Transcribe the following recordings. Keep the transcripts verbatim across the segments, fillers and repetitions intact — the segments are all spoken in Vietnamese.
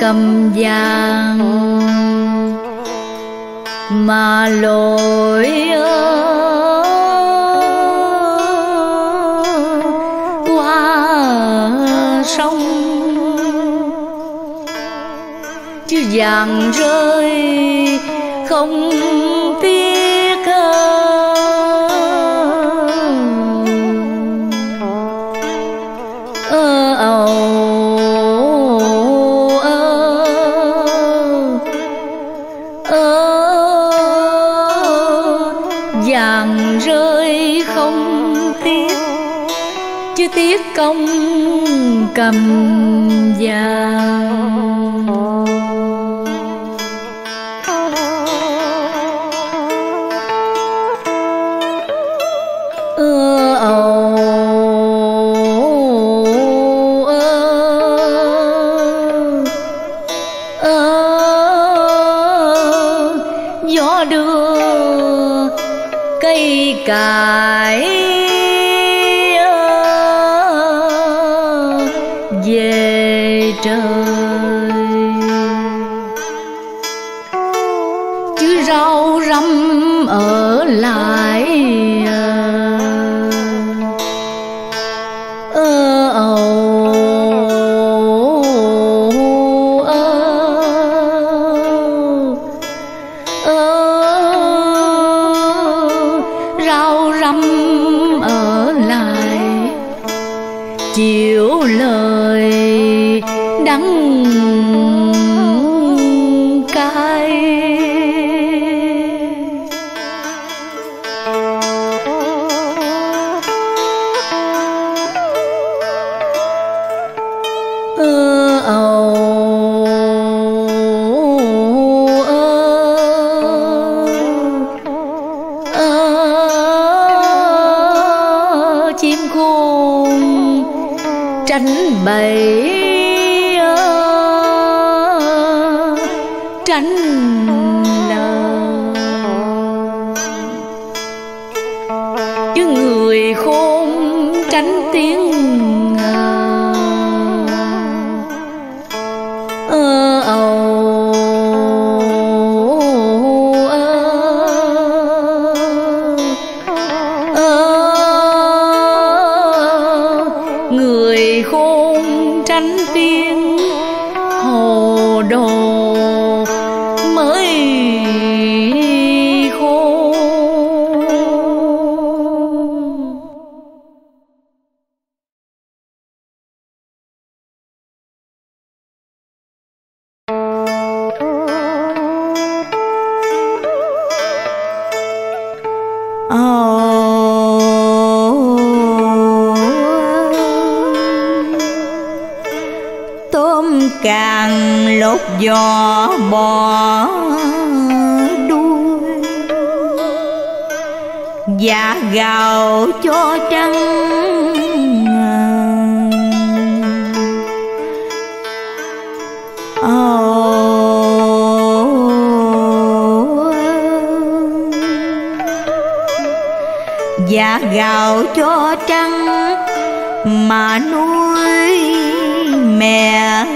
cầm vàng mà lội qua sông, chứ vàng rơi không tiếc. Ơ ầu vàng rơi không tiếc, chứ tiếc công cầm vàng. Ơ ầu gió đưa cây cải về trời, chứ rau răm ở lại. Ơ ầu rau răm ở lại, chịu lời đắng cay. Ơ ầu chim khôn tránh bầy tránh lời, chứ người khôn tránh tiếng. Ơ ầu người khôn tránh tiếng, hồ đồ mới khôn. Tôm càng lột vỏ bò đuôi, dạ gạo cho trắng. Dạ gạo cho trắng mà nuôi mẹ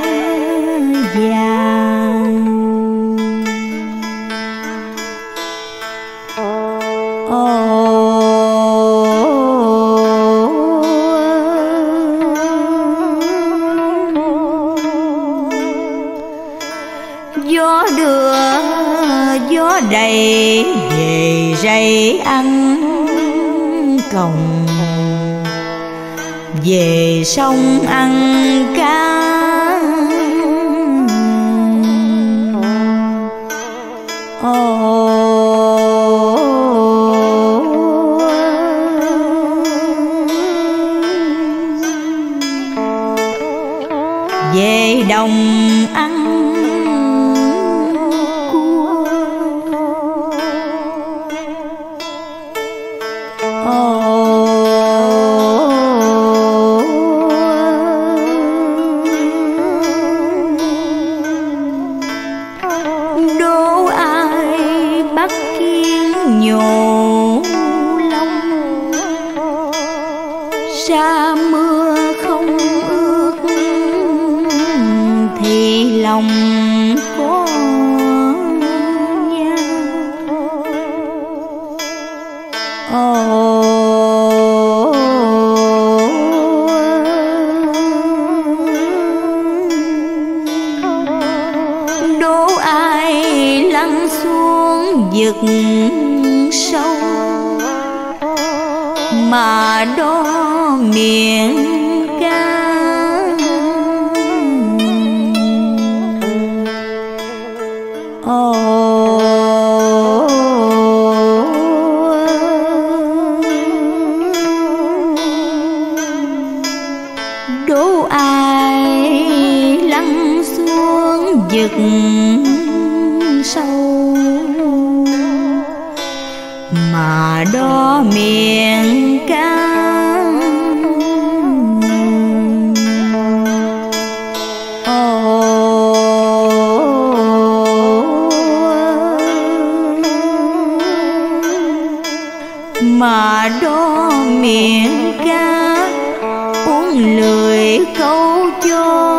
vàng. Gió đưa gió đầy về rây ăn còng, về sông ăn cá. Về đồng ăn cua. Đố ai bắt kiến nhổ lông, sa mưa không ướt thì lòng đố ai lăn xuống vực sâu mà đo miệng ca. Ồ, đố ai lăn xuống vực sâu mà đo miệng ca. Mà đo miệng ca uống lười câu cho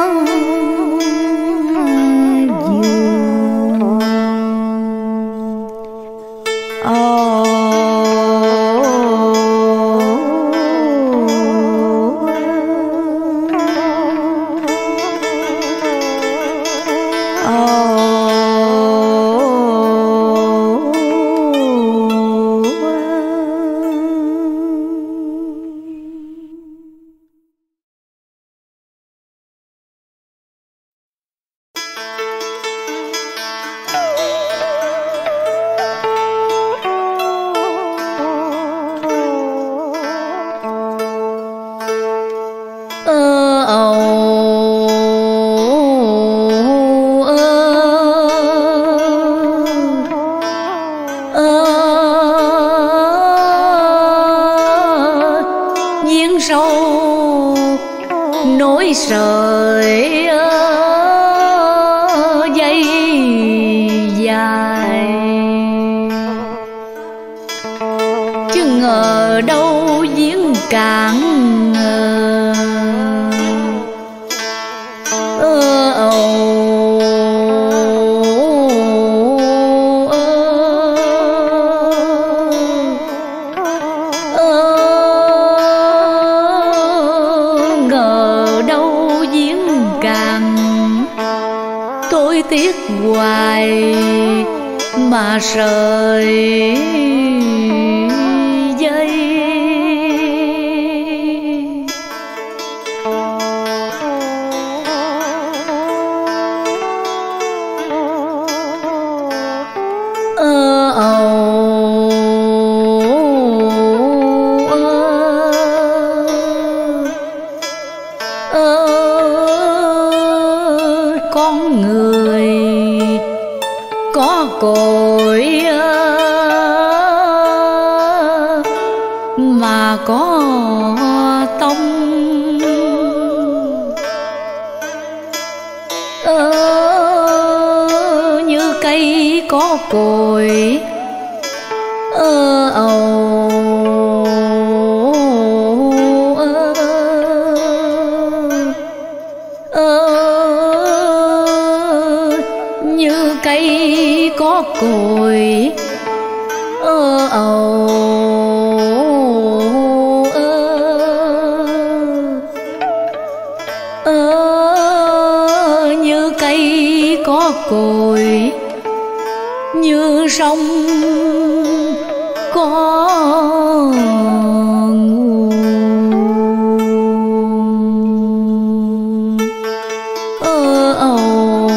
vừa. Oh. nối sợi dây dài, chứ ngờ đâu giếng cạn ơ ầu tôi tiếc hoài mà sợi dây. Ơ ầu ơ con người có cội mà có tông, ơ như cây có cội ơ ầu ơ ơ như cây có cội ơ ầu ơ ơ như cây có cội, như sông có nguồn. Ơ ầu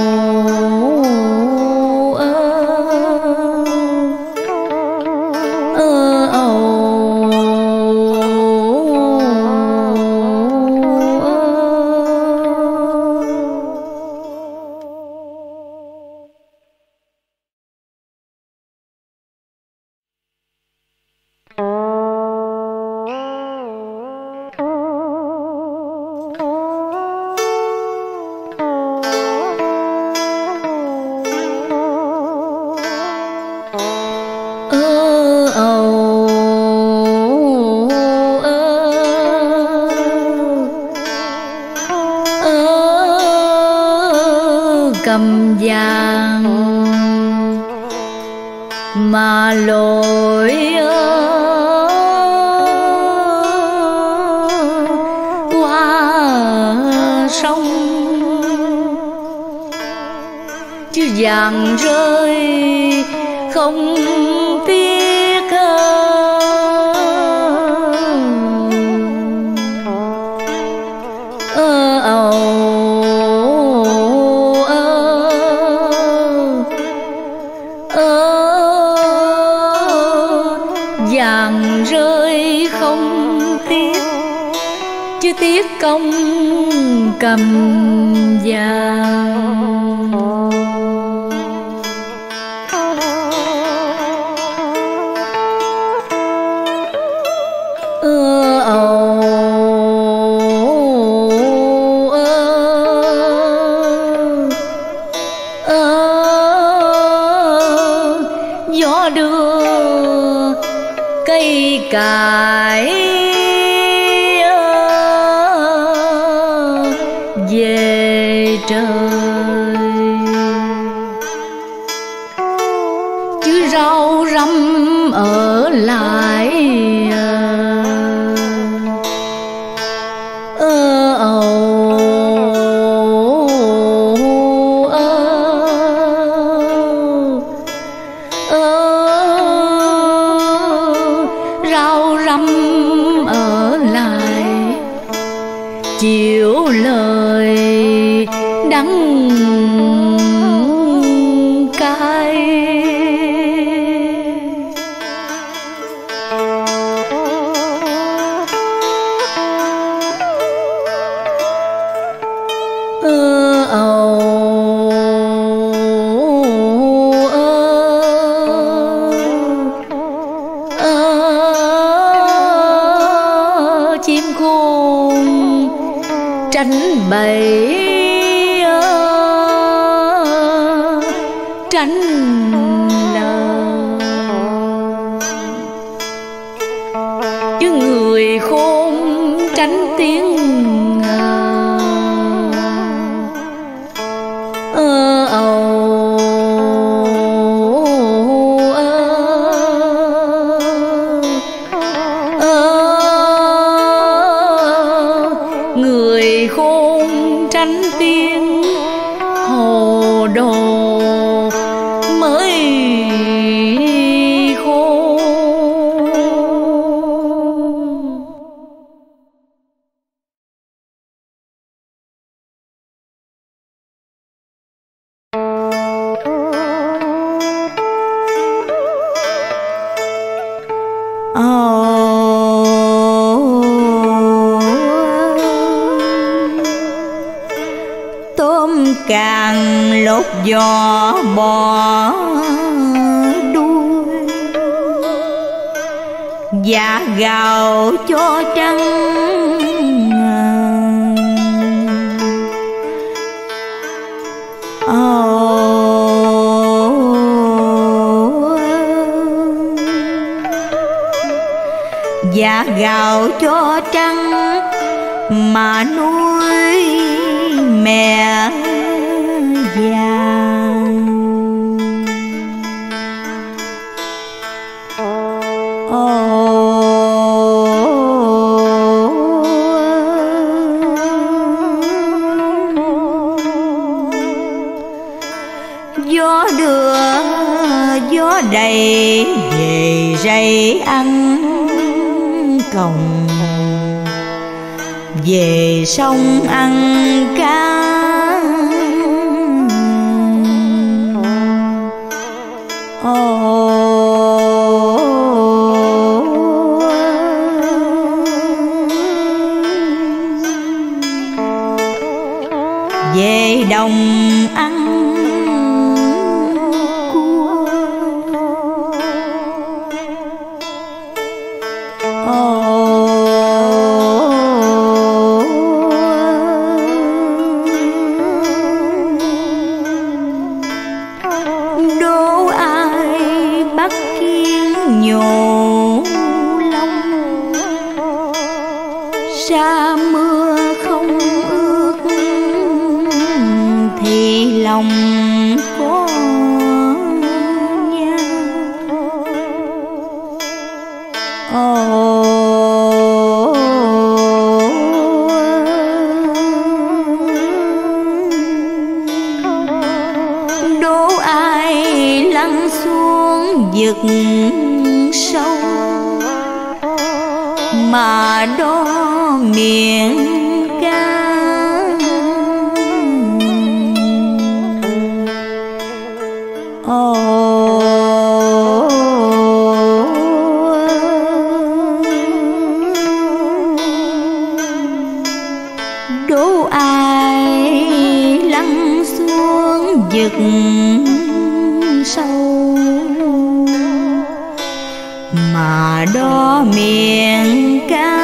cầm vàng mà lội qua sông, chứ vàng rơi không tiếc. ơ ầu vàng rơi không tiếc, chứ tiếc công cầm vàng. ơ ầu gió đưa cây cải về trời, chứ rau răm ở lại. ơ ầu rau răm ở lại, chịu lời đắng cay. ơ ầu chim khôn tránh bầy tránh lời, chứ người khôn tránh tiếng. ơ ầu người khôn tránh tiếng, hồ đồ mới khôn. tôm càng lột vỏ bò đuôi, dạ gạo cho trắng. Dạ gạo cho trắng mà nuôi mẹ vàng. Gió đưa gió đầy về rây ăn còng, về sông ăn cá. Về đồng ăn cua. Đố ai bắt kiến nhổ lông, sa mưa không ướt thì lòng có nhau. đố ai lăn xuống vực sâu mà đo miệng ca. Ồ, đố ai lăn xuống vực sâu mà đo miệng ca.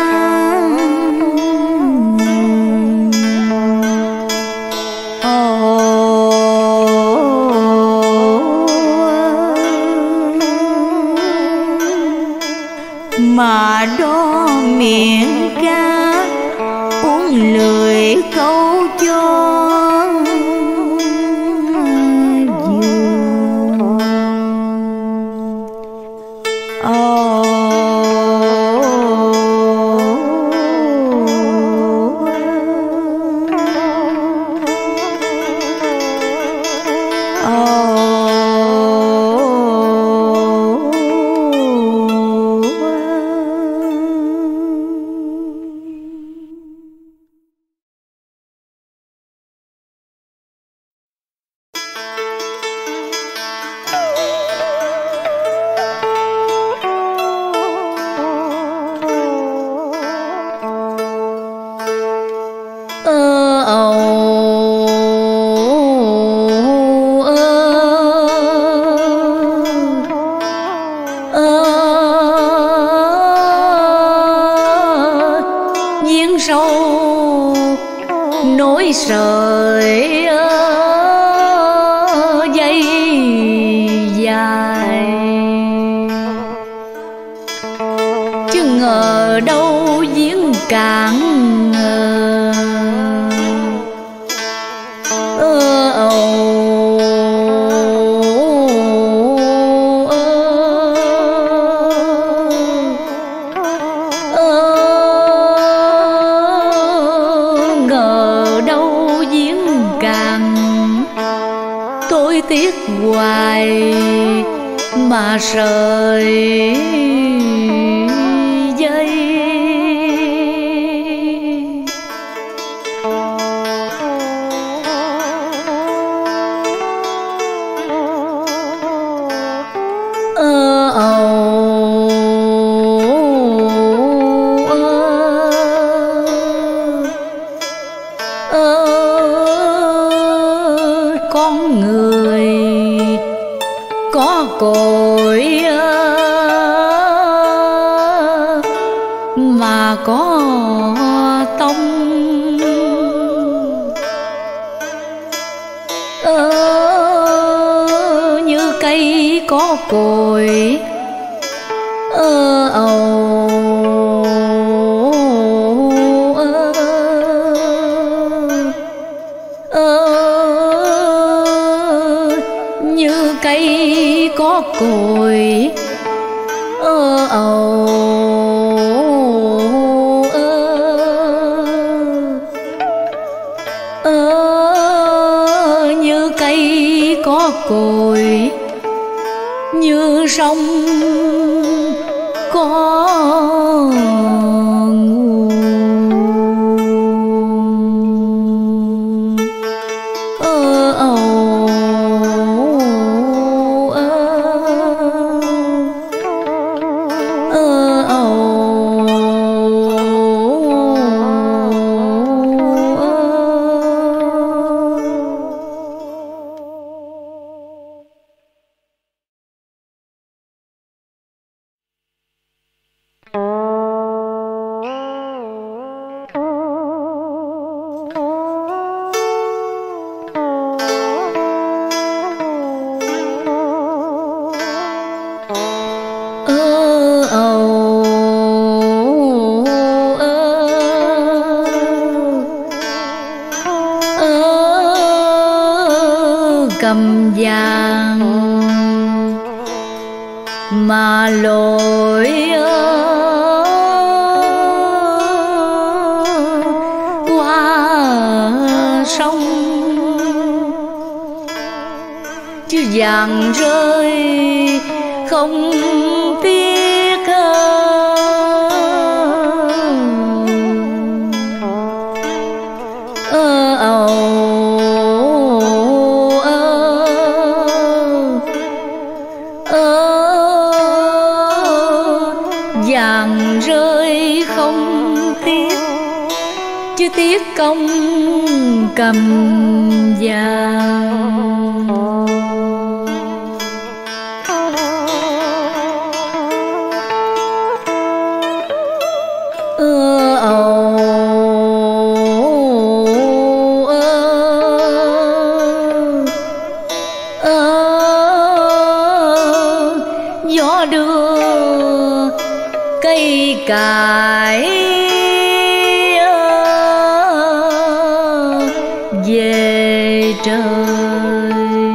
Mà đo miệng ca uống lười câu cho vừa. Ồ, nối sợi dây dài, chứ ngờ đâu giếng cạn ơ ầu. Tôi tiếc hoài mà sợi dây. Ơ ầu ơ con người có cội mà có tông, ơ như cây có cội ơ ầu ơ ơ như cây có cội ơ ầu ơ ơ như cây có cội, như sông có nguồn. Ơ ầu ơ ầu cầm vàng mà lội qua sông, chứ vàng rơi không tiếc. ơ ầu vàng rơi không tiếc, chứ tiếc công cầm vàng. ơ ầu gió đưa cây cải về trời,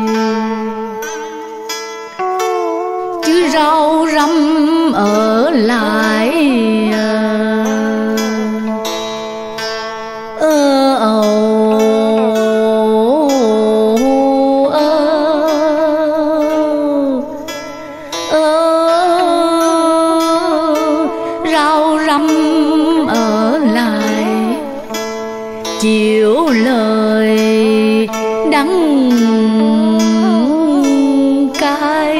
chứ rau răm ở lại. ơ ầu rau răm ở lại, chịu lời đắng cay.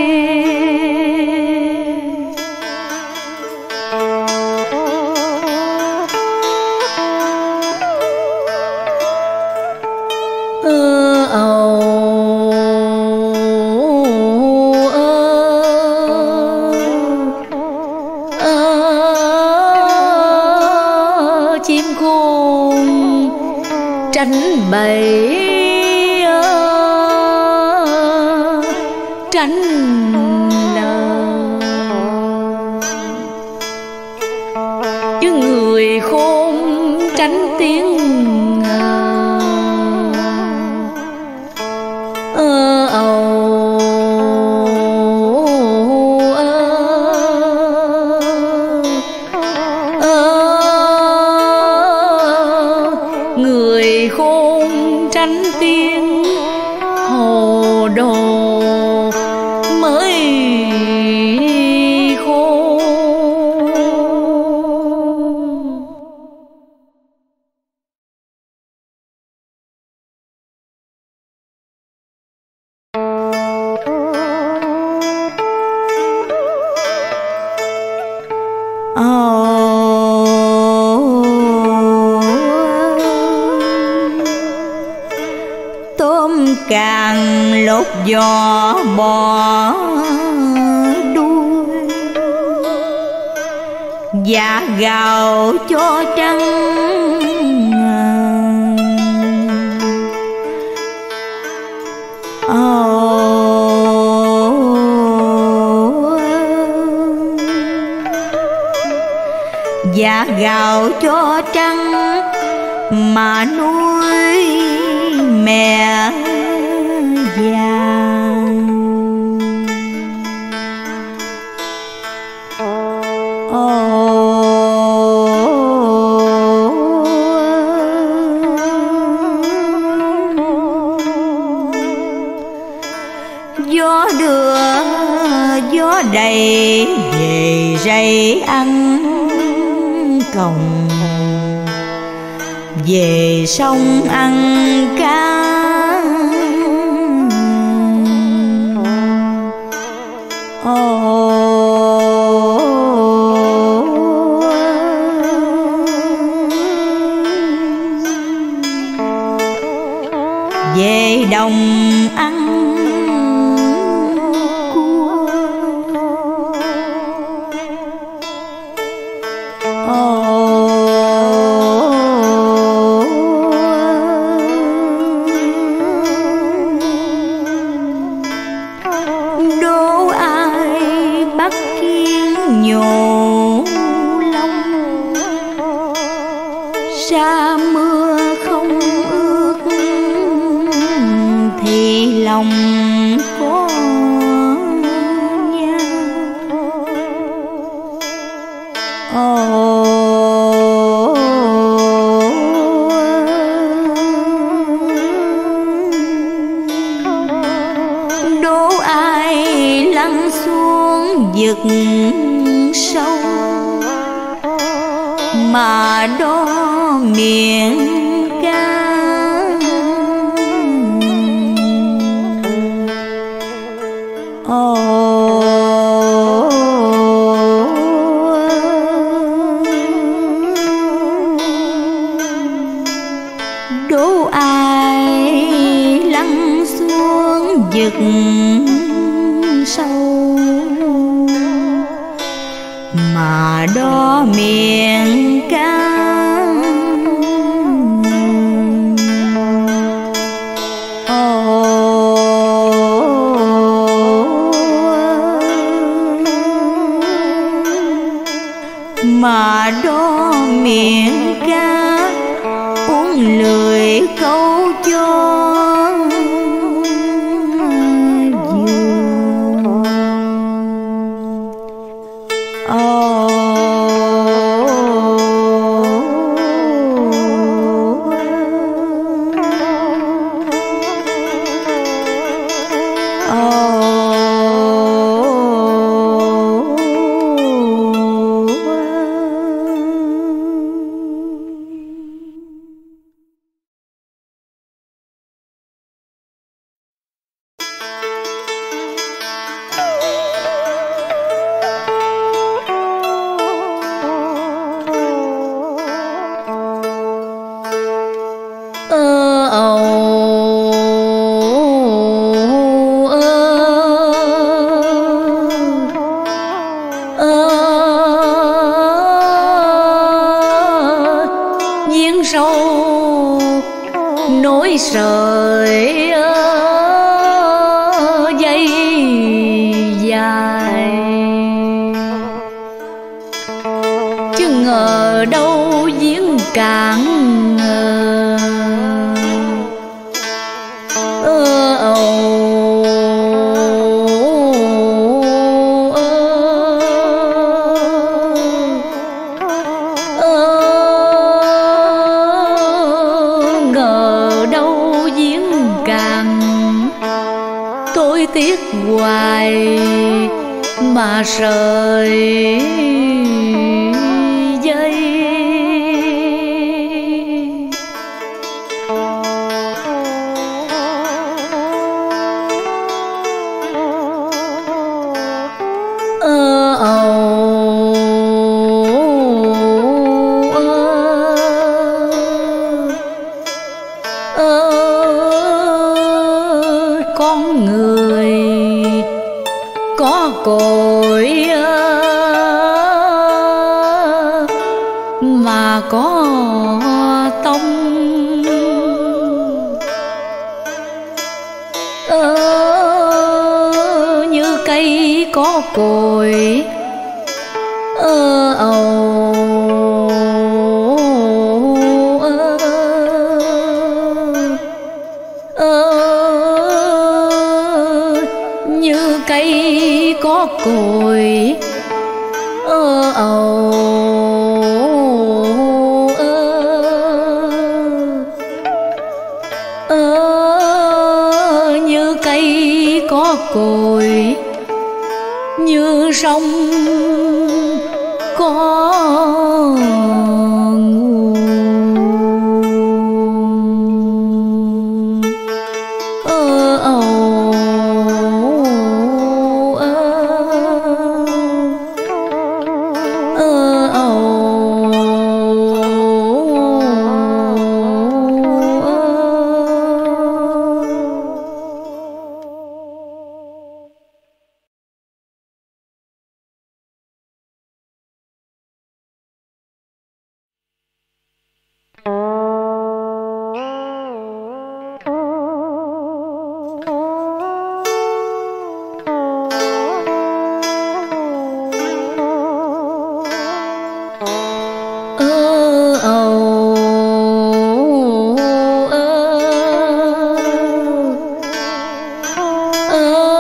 ơ ầu chim khôn tránh bầy tránh lời, chứ người khôn tránh tiếng ơ ầu người khôn tránh tiếng hồ đồ mới khôn. tôm càng lột vỏ bò đuôi, dạ gạo cho trắng dạ gạo cho trắng mà nuôi mẹ vàng. Gió đưa gió đầy về rẫy ăn còng, về sông ăn cá. Về đồng ăn cua. Đố ai bắt kiến nhổ lông, sa mưa không ướt thì lòng có nhau. đố ai lăn xuống vực sâu mà đo miệng ca. Ồ, đố ai lăn xuống vực sâu mà đo miệng ca. Mà đo miệng ca uống lười câu cho vừa. Ồ, nối sợi dây dài, chứ ngờ đâu giếng cạn ơ ầu. Tôi tiếc hoài mà sợi dây. Ơ ầu ơ con người có cội mà có tông, ơ như cây có cội ơ ầu ơ ơ như cây có cội ơ ầu ơ ơ như cây có cội, như sông có nguồn ơ ầu ơ ơ ầu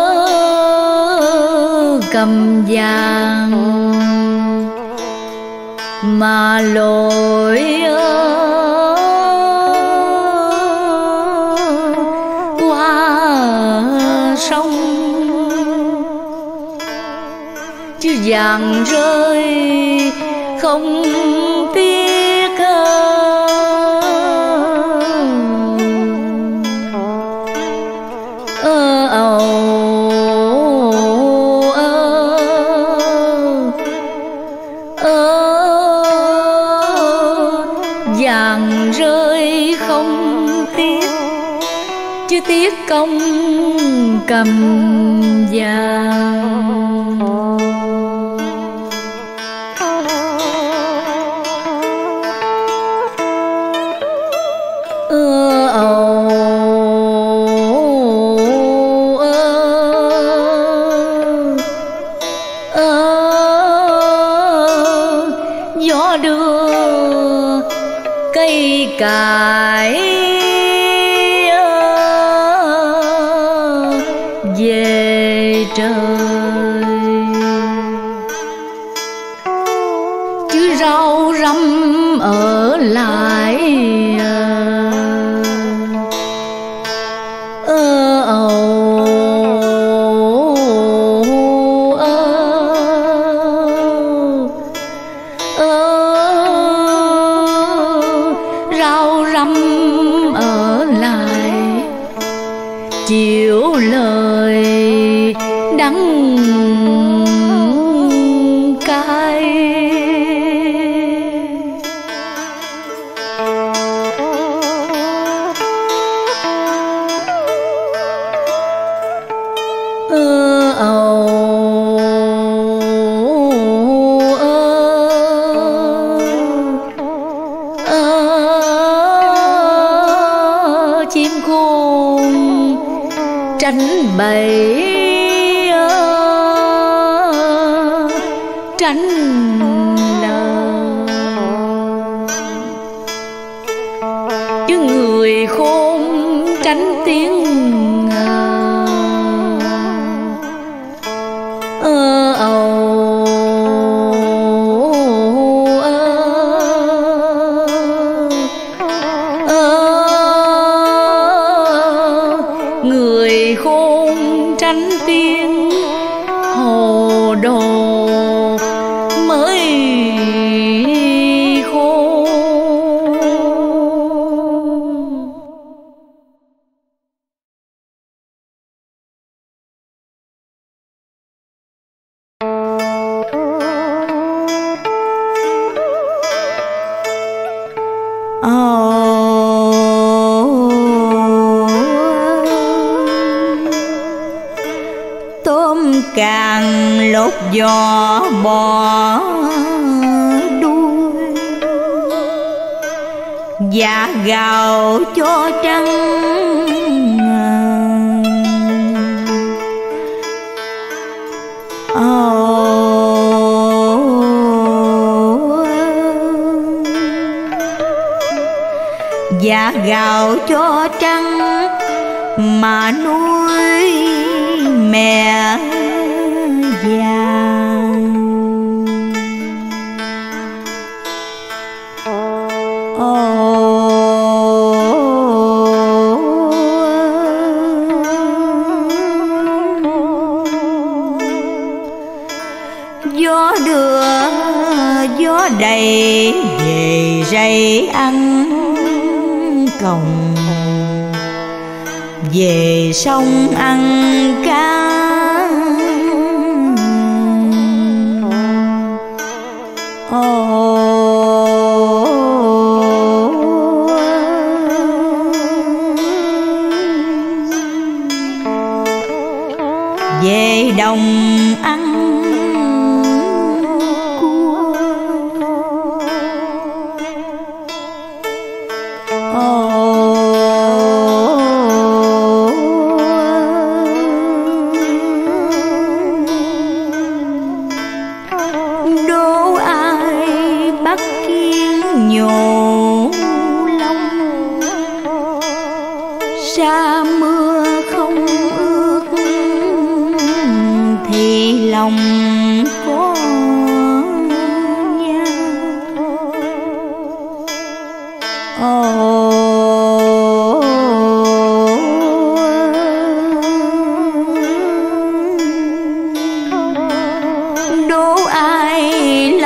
cầm vàng mà lội qua sông, chứ vàng rơi không tiếc. ơ ầu vàng rơi không tiếc, chứ tiếc công cầm vàng. ơ ầu gió đưa cây cải về trời, chứ rau răm ở lại. ơ ầu rau răm ở lại, chịu lời đắng cay. ơ ầu chim khôn tránh bẫy tránh lời, chứ người khôn tránh tiếng ơ ầu người khôn tránh tiếng hồ đồ mới khôn. Tôm càng lột vỏ bò đuôi, dạ gạo cho trắng. Dạ gạo cho trắng mà nuôi mẹ vàng. Gió đưa gió đầy về rây ăn còng, về sông ăn cá. Về đồng ăn cua. Đố ai bắt kiến nhổ lông, sa mưa không ướt thì lòng có nhau.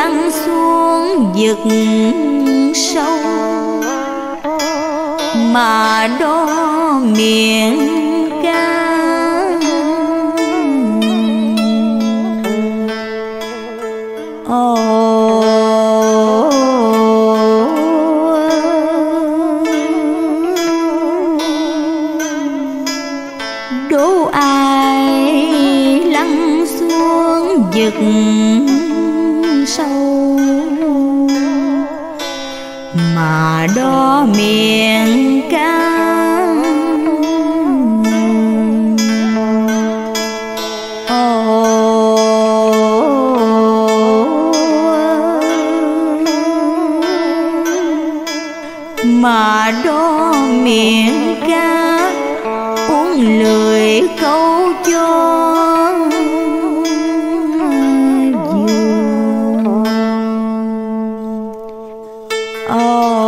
lăn xuống vực sâu, mà đo miệng ca. Ồ, đố ai lăn xuống vực sâu, mà đo miệng ca. Mà đo miệng ca uống lười câu cho vừa. Oh.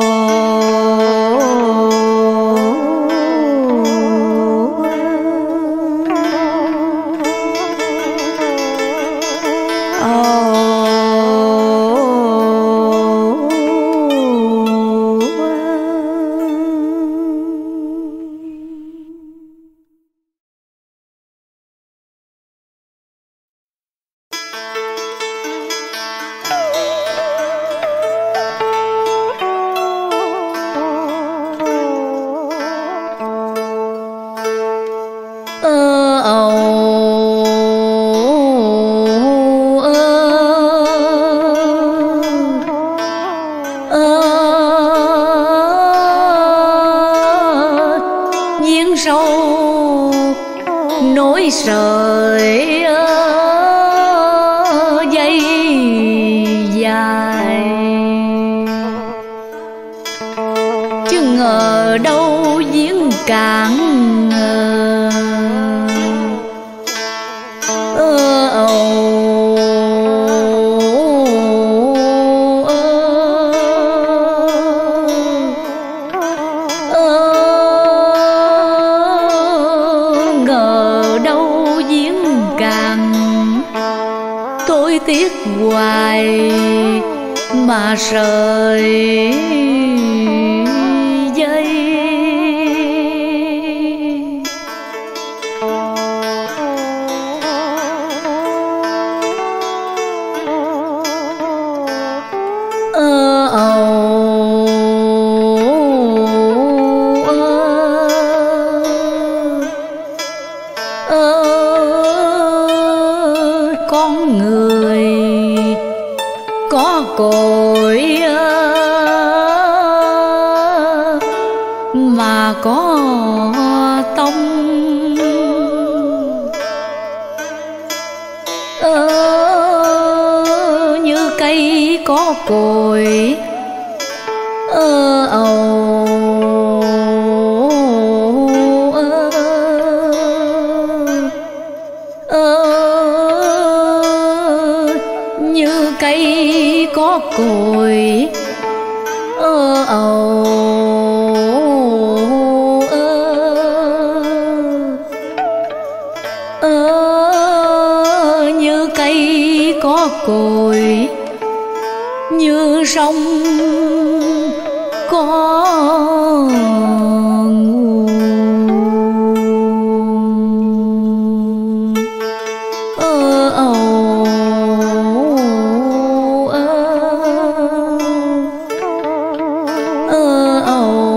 nối sợi dây dài, chứ ngờ đâu giếng cạn tiếc hoài mà sợi dây. Ơ ầu ơ con người có cội mà có tông, ơ như cây có cội ơ ầu ơ ơ như cây có cội ơ ầu ơ ơ như cây có cội, như sông có nguồn ơ ầu ơ ầu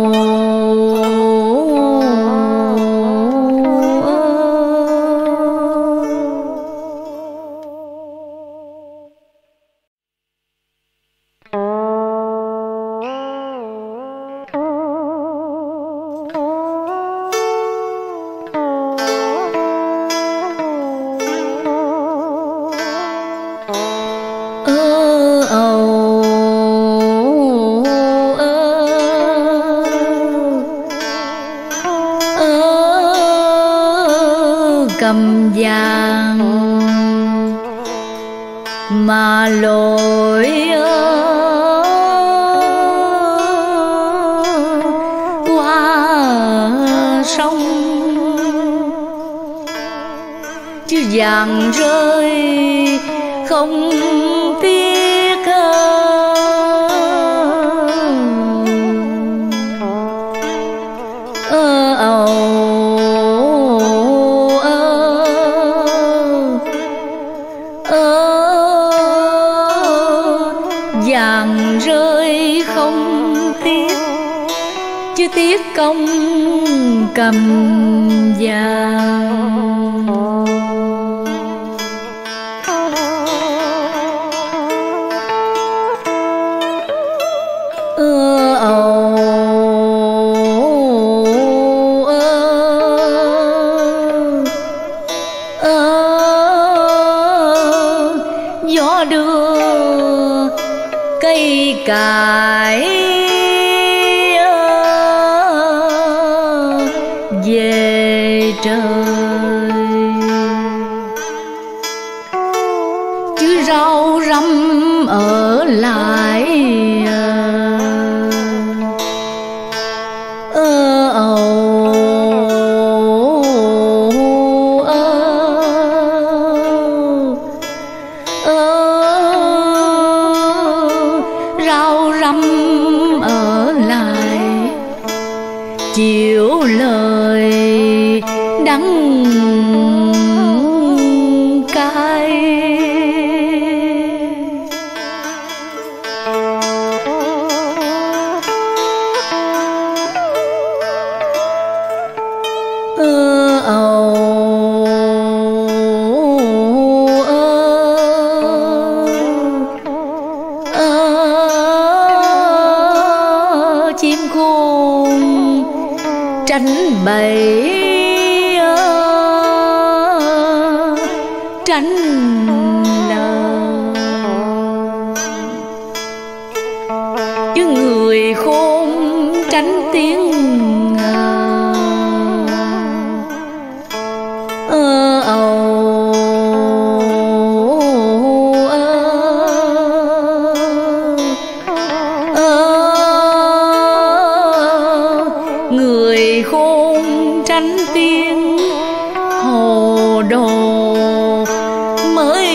cầm vàng mà lội qua sông, chứ vàng rơi không tiếc vàng rơi không tiếc, chứ tiếc công cầm vàng. Ơ ầu ơ ơ gió đưa cây cải về trời, chứ rau răm ở lại ơ ầu ơ ơ rau răm ở lại chịu lời đắng cay. Ơ ầu ơ ơ chim khôn tránh bầy tránh lời, chứ người khôn tránh tiếng ơ ầu ơ ơ người khôn tránh tiếng hồ đồ mới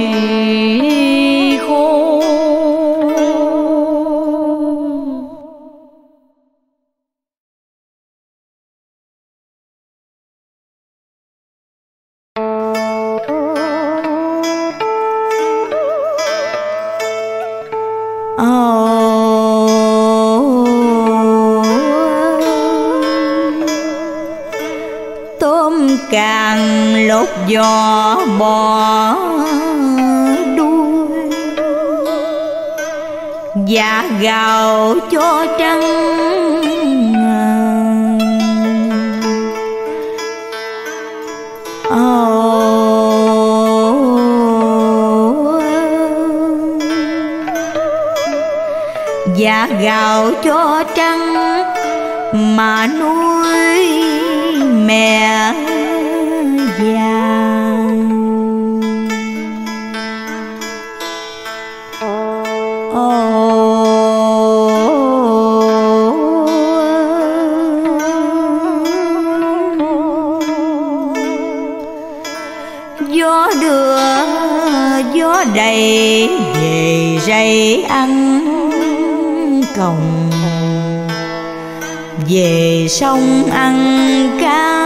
khôn. Tôm càng lột vỏ bò đuôi, dạ gạo cho trắng dạ gạo cho trắng mà nuôi mẹ vàng. Gió đưa gió đầy về rây ăn còng, về sông ăn cá.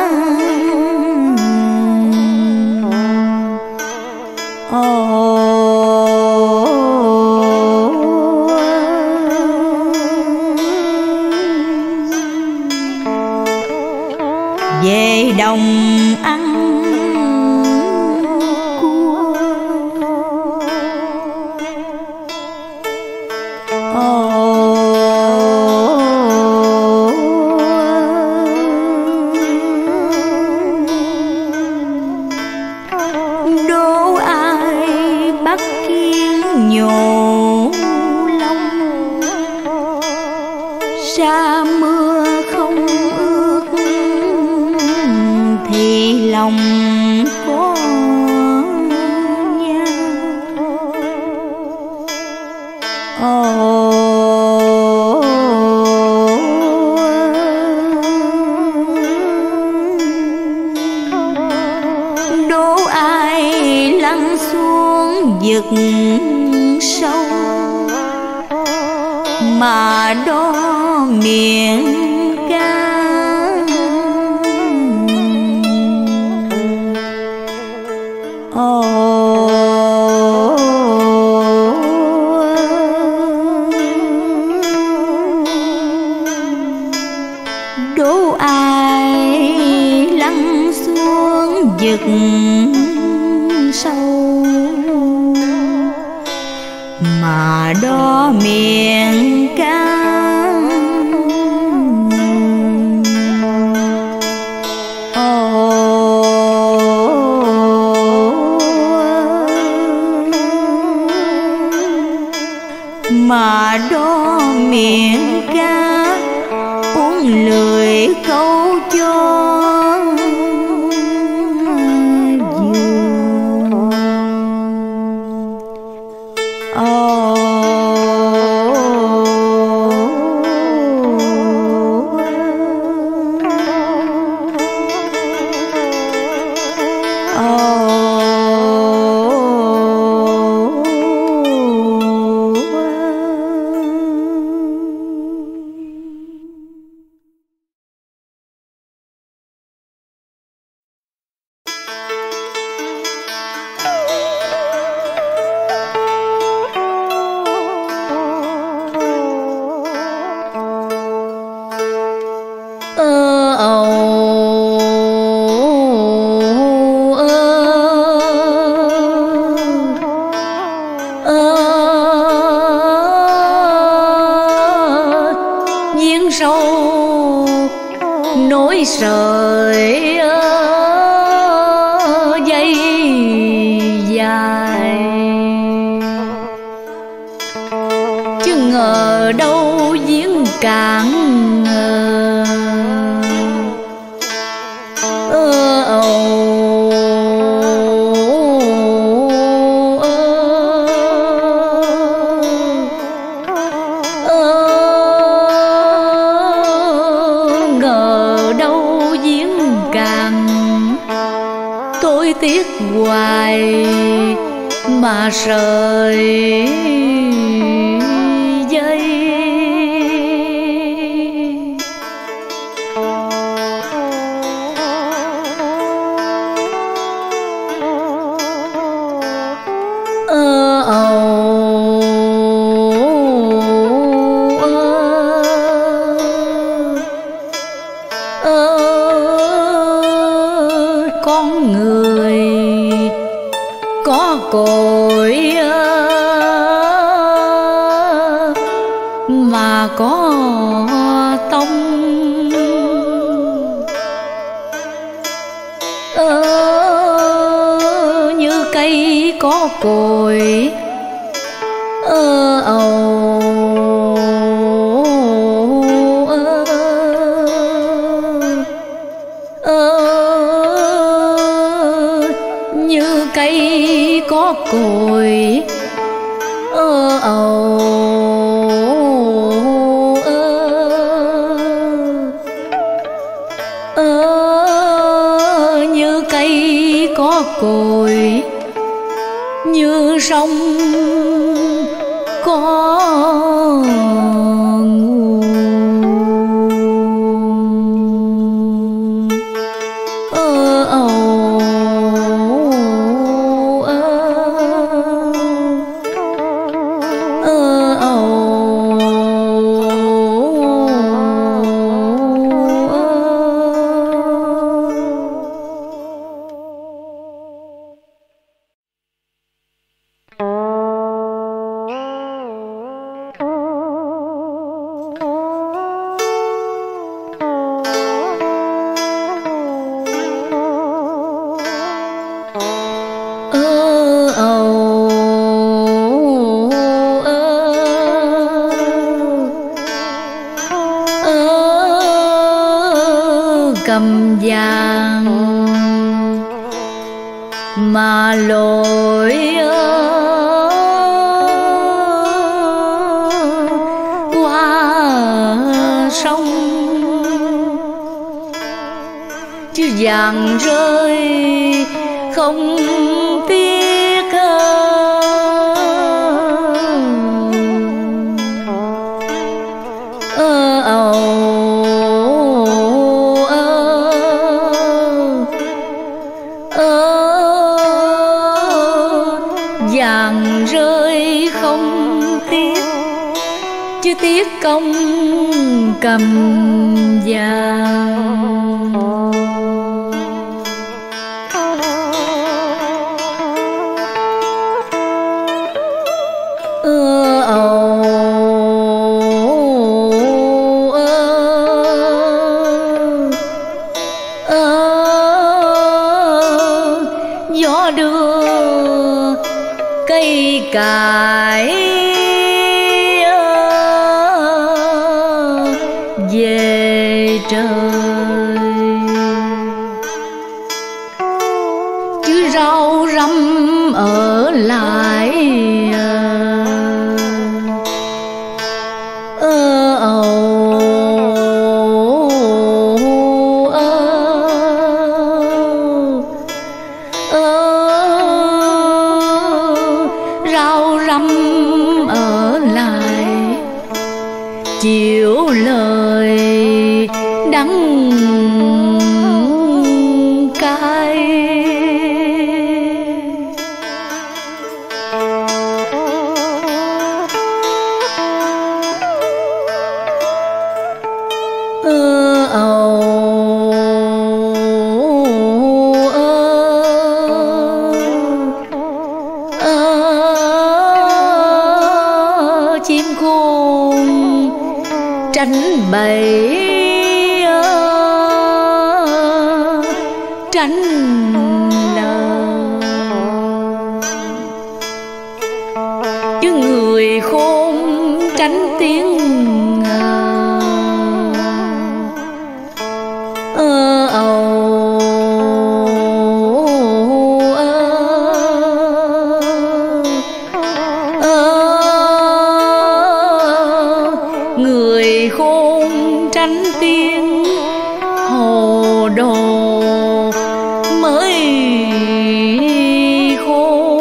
Về đồng ăn cua. Đố ai bắt kiến nhổ lông, sa mưa không ướt thì lòng có nhau. Đố ai lăn xuống vực sâu mà đo miệng ca. mà đo miệng ca. Mà đo miệng ca uống lười câu cho vừa. Oh. nối sợi dây dài, chứ ngờ đâu giếng cạn ơ ầu. Tôi tiếc hoài mà sợi dây, ơ ầu ơ con người có cội mà có tông, ơ như cây có cội ơ ầu ơ ơ như cây có cội ơ ầu ơ ơ như cây có cội, như sông có nguồn ơ ầu ơ ơ ầu cầm vàng mà lội qua sông, chứ vàng rơi không tiếc ơ ầu vàng rơi không tiếc, chứ tiếc công cầm vàng. Ơ cải về trời, chứ rau răm ở lại ơ ầu ơ ơ rau răm ở lại chịu lời đắng cay. Ơ ầu ơ ơ chim khôn tránh bầy tránh lời, chứ người khôn tránh tiếng ơ ầu ơ ơ người khôn tránh tiếng hồ đồ mới khôn.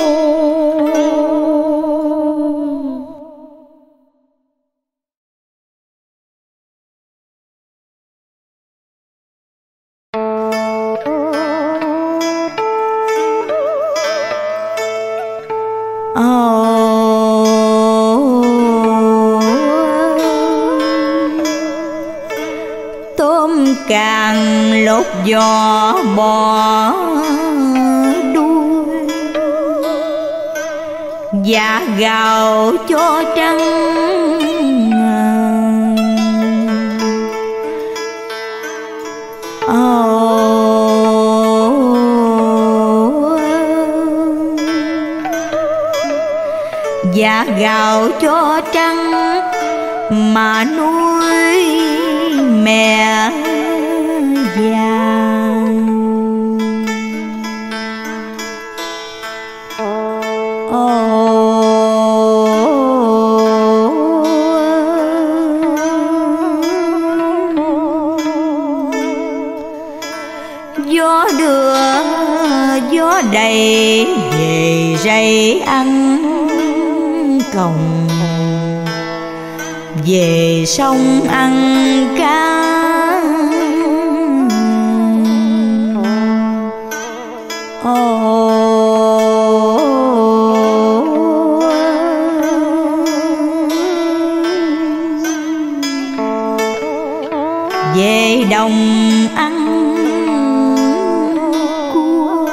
Tôm càng lột vỏ bò đuôi, dạ gạo cho trắng dạ gạo cho trắng mà nuôi mẹ già. Gió đưa gió đầy về rây ăn còng, về sông ăn cá. Về đồng ăn cua.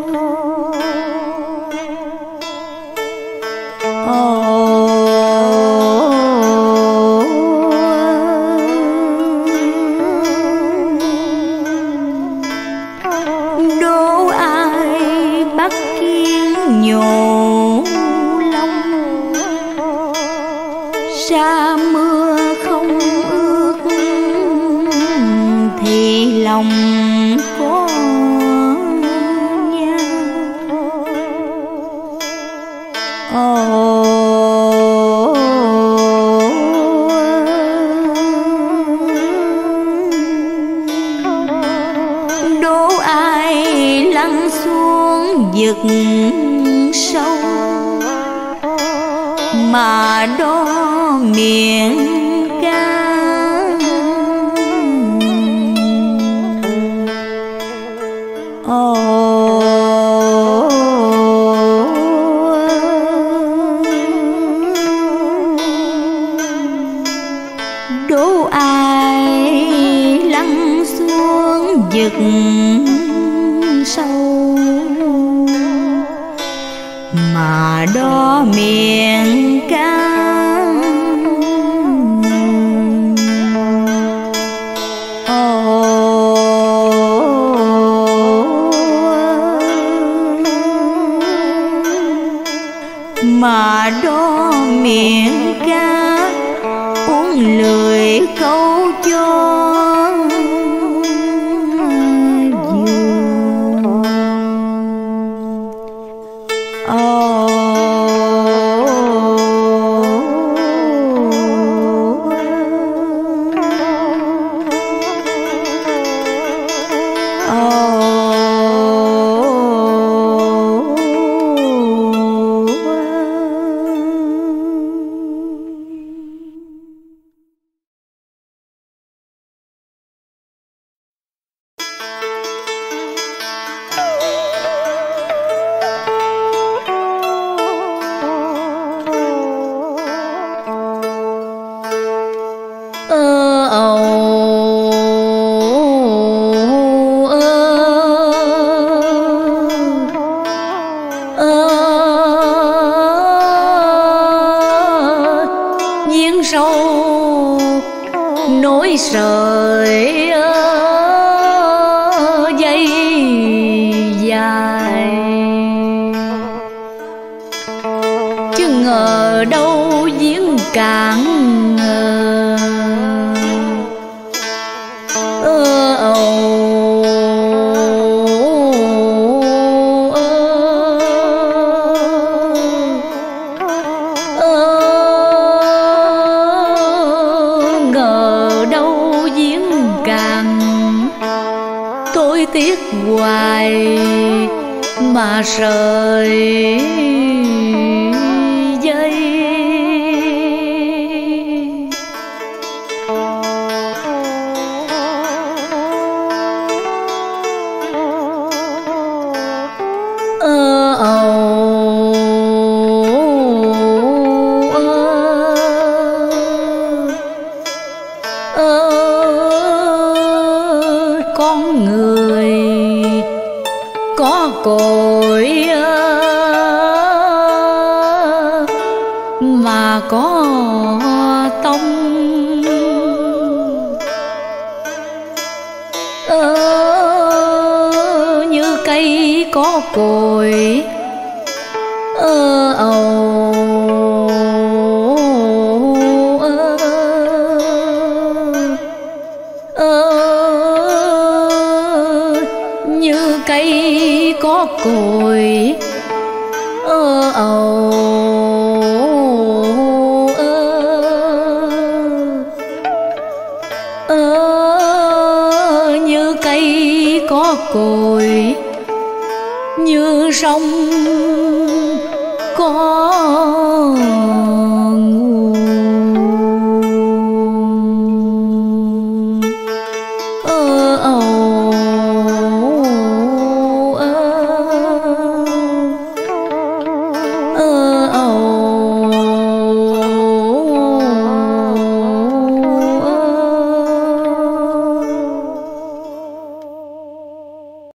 Đố ai bắt kiến nhổ lông, sa mưa không ướt thì lòng có nhau. Đố ai lăn xuống vực sâu mà đo miệng ca. Đố ai lăn xuống vực sâu mà đo miệng ca. Mà đo miệng ca uống lười câu cho nối sợi dây dài, chứ ngờ đâu giếng cạn tiếc hoài mà sợi dây. Ơ ầu ơ con người có cội mà có tông, ơ như cây có cội ơ ầu ơ ơ như cây có cội ơ ầu ơ ơ như cây có cội, như sông có